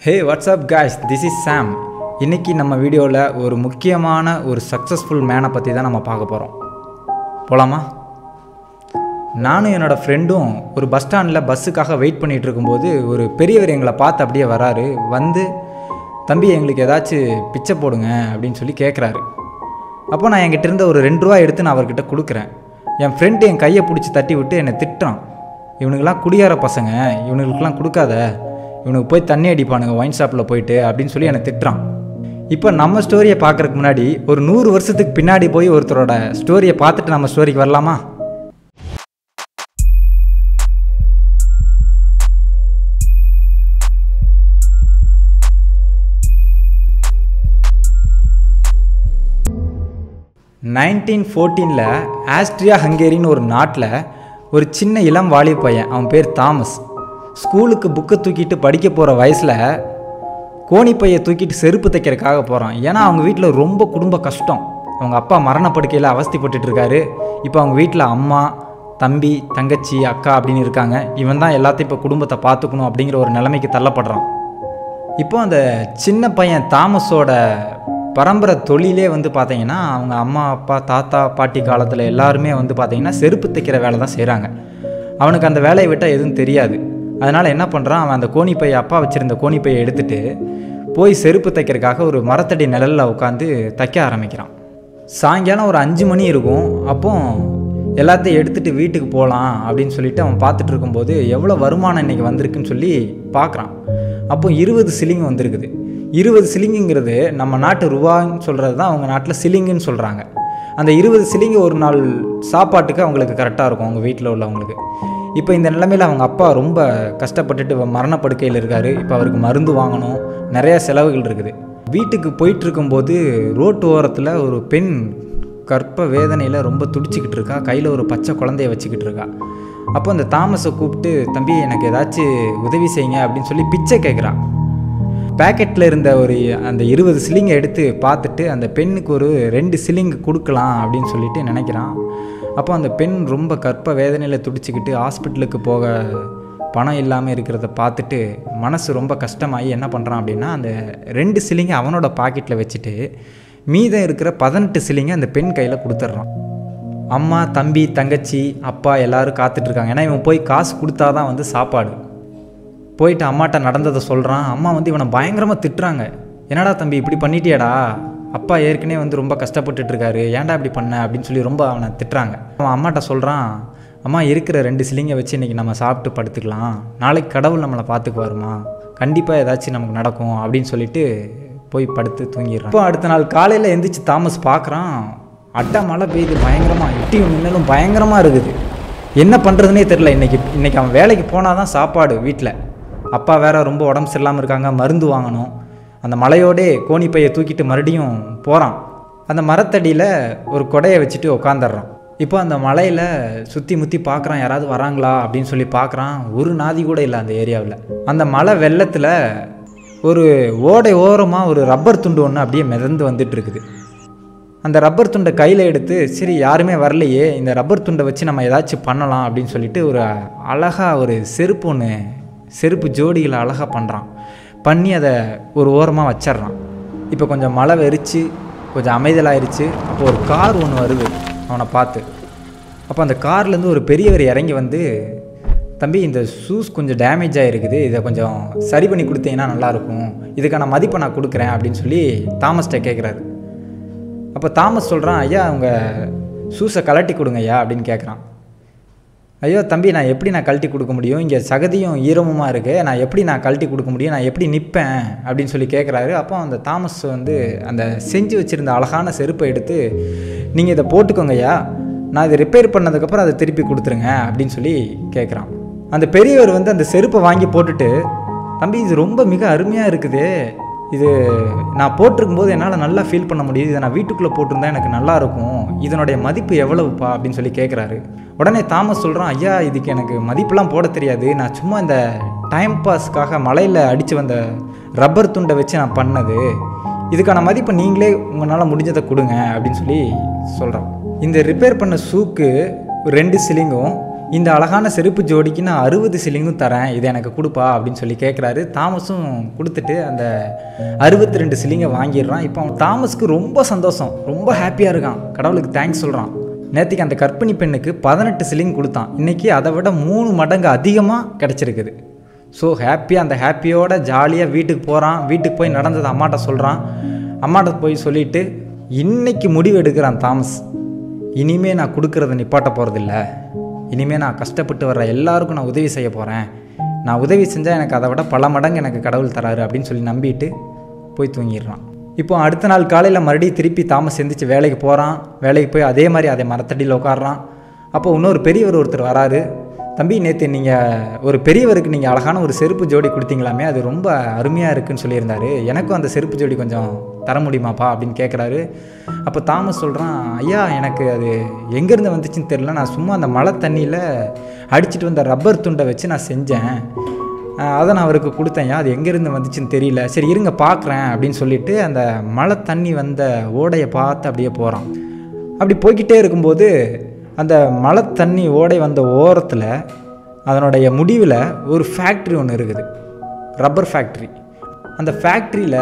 Hey, what's up guys? This is Sam. இன்னைக்கு நம்ம வீடியோவில் ஒரு முக்கியமான ஒரு சக்ஸஸ்ஃபுல் மேனை பற்றி தான் நம்ம பார்க்க போகிறோம். போகலாமா? நானும் என்னோடய ஃப்ரெண்டும் ஒரு பஸ் ஸ்டாண்டில் பஸ்ஸுக்காக வெயிட் பண்ணிகிட்டு இருக்கும்போது ஒரு பெரியவர் எங்களை பார்த்து அப்படியே வராரு. வந்து தம்பி எங்களுக்கு ஏதாச்சும் பிச்சை போடுங்க அப்படின்னு சொல்லி கேட்குறாரு. அப்போ நான் என்கிட்ட இருந்த ஒரு 2 ரூபா எடுத்து நான் அவர்கிட்ட கொடுக்குறேன். என் ஃப்ரெண்டு என் கையை பிடிச்சி தட்டி விட்டு என்னை திட்டுறான். இவனுக்கெல்லாம் குடியார பசங்க, இவனுங்களுக்கெல்லாம் கொடுக்காத, இவனுக்கு போய் தண்ணி அடிப்பானுங்க ஒயின் ஷாப்பில் போயிட்டு அப்படின்னு சொல்லி என்னை திட்டுறான். இப்போ நம்ம ஸ்டோரியை பார்க்குறதுக்கு முன்னாடி ஒரு 100 வருஷத்துக்கு பின்னாடி போய் ஒருத்தரோட ஸ்டோரியை பார்த்துட்டு நம்ம ஸ்டோரிக்கு வரலாமா? (1914) ஆஸ்ட்ரியா ஹங்கேரின்னு ஒரு நாட்டில் ஒரு சின்ன இளம் வாலிப பையன், அவன் பேர் தாமஸ். ஸ்கூலுக்கு புக்கை தூக்கிட்டு படிக்க போகிற வயசில் கோணிப்பையை தூக்கிட்டு செருப்பு தைக்கிறதுக்காக போகிறான். ஏன்னா அவங்க வீட்டில் ரொம்ப குடும்ப கஷ்டம். அவங்க அப்பா மரணப்படுக்கையில் அவஸ்தைப்பட்டு இருக்காரு. இப்போ அவங்க வீட்டில் அம்மா, தம்பி, தங்கச்சி, அக்கா அப்படின்னு இருக்காங்க. இவன் தான் எல்லாத்தையும் இப்போ குடும்பத்தை பார்த்துக்கணும் அப்படிங்கிற ஒரு நிலைமைக்கு தள்ளப்படுறான். இப்போ அந்த சின்ன பையன் தாமஸோட பரம்பரை தொழிலே பார்த்தீங்கன்னா அவங்க அம்மா, அப்பா, தாத்தா, பாட்டி காலத்தில் எல்லாருமே பார்த்தீங்கன்னா செருப்பு தைக்கிற வேலை தான் செய்கிறாங்க. அவனுக்கு அந்த வேலையை விட்டால் எதுவும் தெரியாது. அதனால் என்ன பண்ணுறான், அவன் அந்த கோணிப்பையை, அப்பா வச்சுருந்த கோணிப்பையை எடுத்துகிட்டு போய் செருப்பு தைக்கிறதுக்காக ஒரு மரத்தடி நிழலில் உட்காந்து தைக்க ஆரம்பிக்கிறான். சாயங்காலம் ஒரு 5 மணி இருக்கும். அப்போ எல்லாத்தையும் எடுத்துகிட்டு வீட்டுக்கு போகலாம் அப்படின்னு சொல்லிட்டு அவன் பார்த்துட்டு இருக்கும்போது எவ்வளோ வருமானம் இன்றைக்கி வந்திருக்குன்னு சொல்லி பார்க்குறான். அப்போ 20 சிலிங்கு வந்திருக்குது. 20 சிலிங்குங்கிறது நம்ம நாட்டு ரூபான்னு சொல்கிறது தான் அவங்க நாட்டில் சிலிங்குன்னு சொல்கிறாங்க. அந்த 20 சிலிங்கு ஒரு நாள் சாப்பாட்டுக்கு அவங்களுக்கு கரெக்டாக இருக்கும், அவங்க வீட்டில் உள்ளவங்களுக்கு. இப்போ இந்த நிலைமையில் அவங்க அப்பா ரொம்ப கஷ்டப்பட்டுட்டு மரணப்படுக்கையில் இருக்கார். இப்போ அவருக்கு மருந்து வாங்கணும், நிறையா செலவுகள் இருக்குது. வீட்டுக்கு போயிட்டு இருக்கும்போது ரோட்டு ஓரத்தில் ஒரு பெண் கர்ப்ப வேதனையில் ரொம்ப துடிச்சிக்கிட்டு இருக்கா. கையில் ஒரு பச்சை குழந்தைய வச்சுக்கிட்டு இருக்கா. அப்போ அந்த தாமஸை கூப்பிட்டு, தம்பி எனக்கு ஏதாச்சும் உதவி செய்யுங்க அப்படின்னு சொல்லி பிச்சை கேட்குறான். பேக்கெட்டில் இருந்த அந்த 20 சிலிங்கை எடுத்து பார்த்துட்டு அந்த பெண்ணுக்கு ஒரு 2 சிலிங்கு கொடுக்கலாம் அப்படின்னு சொல்லிட்டு நினைக்கிறான். அப்போ அந்த பெண் ரொம்ப கர்ப்ப வேதனையில் துடிச்சிக்கிட்டு ஹாஸ்பிட்டலுக்கு போக பணம் இல்லாமல் இருக்கிறத பார்த்துட்டு மனசு ரொம்ப கஷ்டமாகி என்ன பண்ணுறான் அப்படின்னா, அந்த 2 சிலிங்கை அவனோட பாக்கெட்டில் வச்சுட்டு மீதம் இருக்கிற 18 சிலிங்கை அந்த பெண் கையில் கொடுத்துட்றான். அம்மா, தம்பி, தங்கச்சி, அப்பா எல்லோரும் காத்துட்ருக்காங்க. ஏன்னா இவன் போய் காசு கொடுத்தா தான் சாப்பாடு. போயிட்டு அம்மாட்ட நடந்ததை சொல்கிறான். அம்மா இவனை பயங்கரமாக திட்டுறாங்க. என்னடா தம்பி இப்படி பண்ணிட்டியாடா, அப்பா ஏற்கனவே ரொம்ப கஷ்டப்பட்டுட்ருக்காரு, ஏன்டா இப்படி பண்ண அப்படின்னு சொல்லி ரொம்ப அவனை திட்டுறாங்க. அவன் அம்மாட்ட சொல்கிறான், அம்மா இருக்கிற 2 சிலிங்கை வச்சு இன்றைக்கி நம்ம சாப்பிட்டு படுத்துக்கலாம், நாளைக்கு கடவுள் நம்மளை பார்த்துக்குவாருமா, கண்டிப்பாக ஏதாச்சும் நமக்கு நடக்கும் அப்படின்னு சொல்லிட்டு போய் படுத்து தூங்கிடுறான். இப்போ அடுத்த நாள் காலையில் எந்திரிச்சு தாமஸ் பார்க்குறான், அட்டை மழை பெய்யுது, பயங்கரமாக இட்டியும் மின்னலும் பயங்கரமாக இருக்குது. என்ன பண்ணுறதுனே தெரில. இன்றைக்கி அவன் வேலைக்கு போனால் தான் சாப்பாடு வீட்டில். அப்பா வேற ரொம்ப உடம்பு சரியில்லாமல் இருக்காங்க, மருந்து வாங்கணும். அந்த மலையோடே கோணிப்பையை தூக்கிட்டு மறுபடியும் போகிறான். அந்த மரத்தடியில் ஒரு கொடையை வச்சுட்டு உட்காந்துடுறான். இப்போ அந்த மலையில் சுற்றி முற்றி பார்க்குறான், யாராவது வராங்களா அப்படின்னு சொல்லி பார்க்குறான். ஒரு நாதி கூட இல்லை அந்த ஏரியாவில். அந்த மலை வெள்ளத்தில் ஒரு ஓடை ஓரமாக ஒரு ரப்பர் துண்டு ஒன்று அப்படியே மிதந்து வந்துட்டு இருக்குது. அந்த ரப்பர் துண்டை கையில் எடுத்து, சரி யாருமே வரலையே, இந்த ரப்பர் துண்டை வச்சு நம்ம ஏதாச்சும் பண்ணலாம் அப்படின்னு சொல்லிட்டு ஒரு அழகாக ஒரு செருப்பு ஜோடிகளை அழகாக பண்ணுறான். பண்ணி அதை ஒரு ஓரமாக வச்சிட்றான். இப்போ கொஞ்சம் மழை வெறிச்சு கொஞ்சம் அமைதலாயிருச்சு. அப்போ ஒரு கார் ஒன்று வருது அவனை பார்த்து. அப்போ அந்த கார்லேருந்து ஒரு பெரியவர் இறங்கி வந்து, தம்பி இந்த ஷூஸ் கொஞ்சம் டேமேஜ் ஆகிருக்குது, இதை கொஞ்சம் சரி பண்ணி கொடுத்தீங்கன்னா நல்லாயிருக்கும், இதுக்கான மதிப்பை நான் கொடுக்குறேன் அப்படின்னு சொல்லி தாமஸ்கிட்ட கேட்குறாரு. அப்போ தாமஸ் சொல்கிறான், ஐயா உங்கள் ஷூஸை கழட்டி கொடுங்க ஐயா அப்படின்னு கேட்குறான். ஐயோ தம்பி நான் எப்படி கழட்டி கொடுக்க முடியும், இங்கே சகதியும் ஈரமுமாக இருக்குது, நான் எப்படி கழட்டி கொடுக்க முடியும், நான் எப்படி நிற்பேன் அப்படின்னு சொல்லி கேட்குறாரு. அப்போ அந்த தாமஸ் அந்த செஞ்சு வச்சுருந்த அழகான செருப்பை எடுத்து, நீங்கள் இதை போட்டுக்கோங்க ஐயா, நான் இதை ரிப்பேர் பண்ணதுக்கப்புறம் அதை திருப்பி கொடுத்துருங்க அப்படின்னு சொல்லி கேட்குறான். அந்த பெரியவர் அந்த செருப்பை வாங்கி போட்டுட்டு, தம்பி இது ரொம்ப மிக அருமையாக இருக்குது, இது நான் போட்டிருக்கும்போது என்னால் நல்லா ஃபீல் பண்ண முடியுது, இதை நான் வீட்டுக்குள்ளே போட்டிருந்தா எனக்கு நல்லாயிருக்கும், இதனுடைய மதிப்பு எவ்வளவுப்பா அப்படின்னு சொல்லி கேட்குறாரு. உடனே தாமஸ் சொல்கிறான், ஐயா இதுக்கு எனக்கு மதிப்பெலாம் போட தெரியாது, நான் சும்மா இந்த டைம் பாஸ்க்காக மலையில் அடித்து வந்த ரப்பர் துண்டை வச்சு நான் பண்ணது, இதுக்கான மதிப்பை நீங்களே உங்களால் முடிஞ்சதை கொடுங்க அப்படின்னு சொல்லி சொல்கிறான். இந்த ரிப்பேர் பண்ண ஷூக்கு 2 சிலிங்கும் இந்த அழகான செருப்பு ஜோடிக்கு நான் 60 சில்லிங்கும் தரேன், இதை எனக்கு கொடுப்பா அப்படின்னு சொல்லி கேட்குறாரு. தாமஸும் கொடுத்துட்டு அந்த 62 சில்லிங்கை வாங்கிடுறான். இப்போ தாமஸ்க்கு ரொம்ப சந்தோஷம், ரொம்ப ஹாப்பியாக இருக்கான், கடவுளுக்கு தேங்க்ஸ் சொல்கிறான். நேற்றுக்கு அந்த கர்ப்பிணி பெண்ணுக்கு 18 சில்லிங் கொடுத்தான், இன்றைக்கி அதை விட 3 மடங்கு அதிகமாக கிடச்சிருக்குது. ஸோ ஹாப்பியாக அந்த ஹாப்பியோட ஜாலியாக வீட்டுக்கு போகிறான். வீட்டுக்கு போய் நடந்தது அம்மாட்ட சொல்கிறான். அம்மாட்ட போய் சொல்லிவிட்டு இன்றைக்கி முடிவு எடுக்கிறான் தாமஸ். இனிமேல் நான் கொடுக்குறத நிப்பாட்ட போகிறதில்ல, இனிமேல் நான் கஷ்டப்பட்டு வர்ற எல்லாருக்கும் நான் உதவி செய்ய போகிறேன், நான் உதவி செஞ்சால் எனக்கு அதை விட பல மடங்கு எனக்கு கடவுள் தராரு அப்படின்னு சொல்லி நம்பிட்டு போய் தூங்கிடுறான். இப்போ அடுத்த நாள் காலையில் மறுபடியும் திருப்பி தாமஸ் எந்திரிச்சு வேலைக்கு போகிறான். வேலைக்கு போய் அதே மாதிரி அதே மரத்தடியில் உட்காடுறான். அப்போ இன்னொரு பெரியவர் ஒருத்தர் வராரு. தம்பி, நேற்று நீங்கள் ஒரு பெரியவருக்கு நீங்கள் அழகான ஒரு செருப்பு ஜோடி கொடுத்தீங்களாமே, அது ரொம்ப அருமையாக இருக்குதுன்னு சொல்லியிருந்தாரு, எனக்கும் அந்த செருப்பு ஜோடி கொஞ்சம் தர முடியுமாப்பா அப்படின்னு கேட்குறாரு. அப்போ தாமஸ் சொல்கிறான், ஐயா எனக்கு அது எங்கேருந்து வந்துச்சுன்னு தெரியல, நான் சும்மா அந்த மழை தண்ணியில் அடிச்சுட்டு வந்த ரப்பர் துண்டை வச்சு நான் செஞ்சேன், அதை நான் அவருக்கு கொடுத்தேன்யா, அது எங்கேருந்து வந்துச்சுன்னு தெரியல, சரி இருங்க பார்க்குறேன் அப்படின்னு சொல்லிவிட்டு அந்த மழை தண்ணி வந்த ஓடையை பார்த்து அப்படியே போகிறான். அப்படி போய்கிட்டே இருக்கும்போது அந்த மழை தண்ணி ஓடை வந்த ஓரத்தில் அதனுடைய முடிவில் ஒரு ஃபேக்ட்ரி ஒன்று இருக்குது, ரப்பர் ஃபேக்ட்ரி. அந்த ஃபேக்ட்ரியில்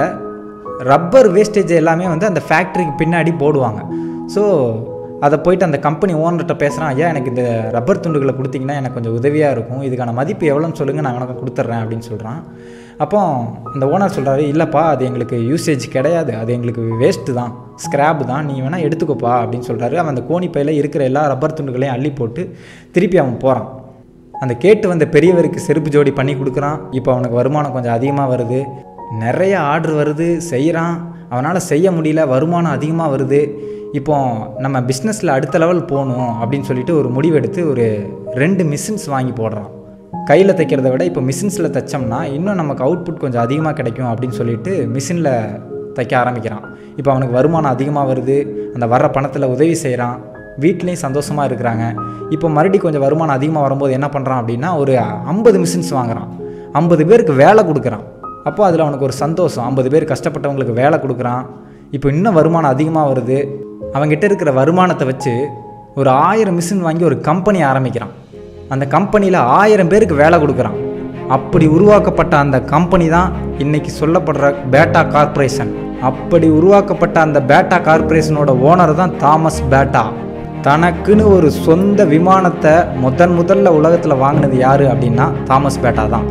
ரப்பர் வேஸ்டேஜ் எல்லாமே வந்து அந்த ஃபேக்ட்ரிக்கு பின்னாடி போடுவாங்க. ஸோ அதை போயிட்டு அந்த கம்பெனி ஓனர்கிட்ட பேசுகிறான், ஐயா எனக்கு இந்த ரப்பர் துண்டுகளை கொடுத்தீங்கன்னா எனக்கு கொஞ்சம் உதவியாக இருக்கும், இதுக்கான மதிப்பு எவ்வளோன்னு சொல்லுங்கள், நான் எனக்கு கொடுத்துட்றேன் அப்படின்னு சொல்கிறான். அப்போ அந்த ஓனர் சொல்கிறாரு, இல்லைப்பா அது எங்களுக்கு யூசேஜ் கிடையாது, அது எங்களுக்கு வேஸ்ட்டு தான், ஸ்க்ராப் தான், நீ வேணால் எடுத்துக்கோப்பா அப்படின்னு சொல்கிறாரு. அவன் அந்த கோணிப்பையில் இருக்கிற எல்லா ரப்பர் துண்டுகளையும் அள்ளி போட்டு திருப்பி அவன் போகிறான். அந்த கேட்டு வந்த பெரியவருக்கு செருப்பு ஜோடி பண்ணி கொடுக்குறான். இப்போ அவனுக்கு வருமானம் கொஞ்சம் அதிகமாக வருது, நிறைய ஆர்டர் வருது, செய்கிறான். அவனால் செய்ய முடியல, வருமானம் அதிகமாக வருது. இப்போ நம்ம பிஸ்னஸில் அடுத்த லெவல் போகணும் அப்படின்னு சொல்லிட்டு ஒரு முடிவெடுத்து ஒரு 2 மிஷின்ஸ் வாங்கி போடுறான். கையில் தைக்கிறத விட இப்போ மிஷின்ஸில் தைச்சோம்னா இன்னும் நமக்கு அவுட்புட் கொஞ்சம் அதிகமாக கிடைக்கும் அப்படின்னு சொல்லிட்டு மிஷினில் தைக்க ஆரம்பிக்கிறான். இப்போ அவனுக்கு வருமானம் அதிகமாக வருது, அந்த வர்ற பணத்தில் உதவி செய்கிறான், வீட்லேயும் சந்தோஷமாக இருக்கிறாங்க. இப்போ மறுபடியும் கொஞ்சம் வருமானம் அதிகமாக வரும்போது என்ன பண்ணுறான் அப்படின்னா ஒரு 50 மிஷின்ஸ் வாங்குகிறான், 50 பேருக்கு வேலை கொடுக்குறான். அப்போ அதில் அவனுக்கு ஒரு சந்தோஷம், 50 பேர் கஷ்டப்பட்டவங்களுக்கு வேலை கொடுக்குறான். இப்போ இன்னும் வருமானம் அதிகமாக வருது. அவங்ககிட்ட இருக்கிற வருமானத்தை வச்சு ஒரு 1000 மிஷின் வாங்கி ஒரு கம்பெனி ஆரம்பிக்கிறான். அந்த கம்பெனியில் 1000 பேருக்கு வேலை கொடுக்குறான். அப்படி உருவாக்கப்பட்ட அந்த கம்பெனி தான் இன்றைக்கி சொல்லப்படுற பேட்டா கார்ப்பரேஷன். அப்படி உருவாக்கப்பட்ட அந்த பேட்டா கார்ப்பரேஷனோட ஓனர் தான் தாமஸ் பேட்டா. தனக்குன்னு ஒரு சொந்த விமானத்தை முதல்ல உலகத்தில் வாங்கினது யார் அப்படின்னா தாமஸ் பேட்டா தான்.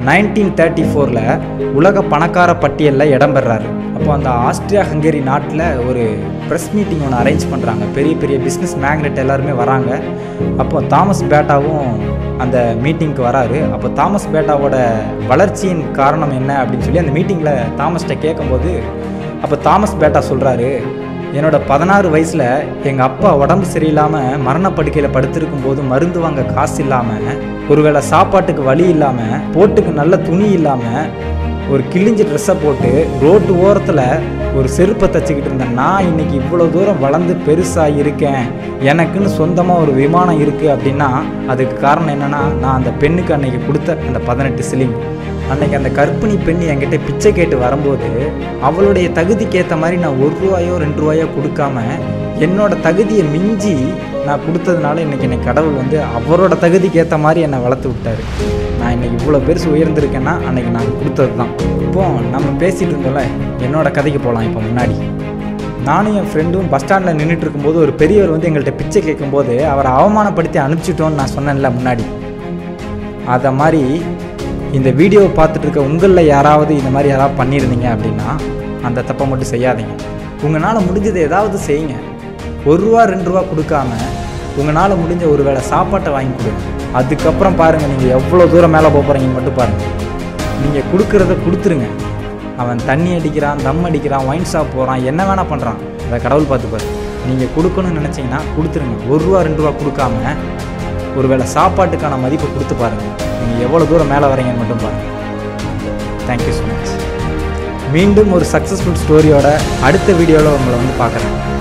1934 உலக பணக்கார பட்டியலில் இடம்பெறாரு. அப்போ அந்த ஆஸ்திரியா ஹங்கேரி நாட்டில் ஒரு ப்ரெஸ் மீட்டிங் ஒன்று அரேஞ்ச் பண்ணுறாங்க. பெரிய பெரிய பிஸ்னஸ் மேக்னெட் எல்லாருமே வராங்க. அப்போ தாமஸ் பேட்டாவும் அந்த மீட்டிங்க்கு வராரு. அப்போ தாமஸ் பேட்டாவோட வளர்ச்சியின் காரணம் என்ன அப்படின்னு சொல்லி அந்த மீட்டிங்கில் தாமஸ்கிட்ட கேட்கும்போது அப்போ தாமஸ் பேட்டா சொல்கிறாரு, என்னோட 16 வயசில் எங்கள் அப்பா உடம்பு சரியில்லாமல் மரணப்படுக்கையில் படுத்திருக்கும் போது மருந்து வாங்க காசு இல்லாமல், ஒருவேளை சாப்பாட்டுக்கு வழி இல்லாமல், போட்டுக்கு நல்ல துணி இல்லாமல், ஒரு கிழிஞ்ச ட்ரெஸ்ஸை போட்டு ரோட்டு ஓரத்தில் ஒரு செருப்பை தச்சுக்கிட்டு இருந்தேன். நான் இன்றைக்கி இவ்வளோ தூரம் வளர்ந்து பெருசாக இருக்கேன், எனக்குன்னு சொந்தமாக ஒரு விமானம் இருக்குது அப்படின்னா அதுக்கு காரணம் என்னென்னா நான் அந்த பெண்ணுக்கு அன்றைக்கி கொடுத்த அந்த 18 சில்லிங். அன்றைக்கி அந்த கர்ப்பிணி பெண் என்கிட்ட பிச்சை கேட்டு வரும்போது அவளுடைய தகுதிக்கேற்ற மாதிரி நான் 1 ரூபாயோ 2 ரூபாயோ கொடுக்காம என்னோட தகுதியை மிஞ்சி நான் கொடுத்ததுனால இன்றைக்கி கடவுள் வந்து அவரோட தகுதிக்கு ஏற்ற மாதிரி என்னை வளர்த்து விட்டார். நான் இன்றைக்கி இவ்வளோ பெருசு உயர்ந்திருக்கேன்னா அன்றைக்கி நான் கொடுத்தது தான். இப்போது நம்ம பேசிகிட்டு இருந்தோம்ல, என்னோடய கதைக்கு போகலாம். இப்போ முன்னாடி நானும் என் ஃப்ரெண்டும் பஸ் ஸ்டாண்டில் நின்றுட்டு இருக்கும்போது ஒரு பெரியவர் வந்து எங்கள்கிட்ட பிச்சை கேட்கும்போது அவரை அவமானப்படுத்தி அனுப்பிச்சிட்டோன்னு நான் சொன்னேன்ல முன்னாடி, அதை மாதிரி இந்த வீடியோவை பார்த்துட்டு இருக்க உங்களில் யாராவது இந்த மாதிரி யாராவது பண்ணியிருந்தீங்க அப்படின்னா அந்த தப்பை மட்டும் செய்யாதீங்க. உங்களால் முடிஞ்சதை ஏதாவது செய்யுங்க. 1 ரூபா 2 ரூபா கொடுக்காம உங்களால் முடிஞ்ச ஒரு வேளை சாப்பாட்டை வாங்கி கொடுங்க. அதுக்கப்புறம் பாருங்கள் நீங்கள் எவ்வளோ தூரம் மேலே போகிறீங்கன்னு மட்டும் பாருங்கள். நீங்கள் கொடுக்குறத கொடுத்துருங்க. அவன் தண்ணி அடிக்கிறான், தம் அடிக்கிறான், ஒயின் ஷாப் போகிறான், என்ன வேணால் பண்ணுறான், அதை கடவுள் பார்த்துப்பார். நீங்கள் கொடுக்கணும்னு நினச்சிங்கன்னா கொடுத்துருங்க. 1 ரூபா 2 ரூபா கொடுக்காம ஒரு வேளை சாப்பாட்டுக்கான மதிப்பை கொடுத்து பாருங்கள். நீங்கள் எவ்வளோ தூரம் மேலே வரீங்கன்னு மட்டும் பாருங்கள். Thank you so much. மீண்டும் ஒரு சக்ஸஸ்ஃபுல் ஸ்டோரியோட அடுத்த வீடியோவில் உங்களை வந்து பார்க்குறேன்.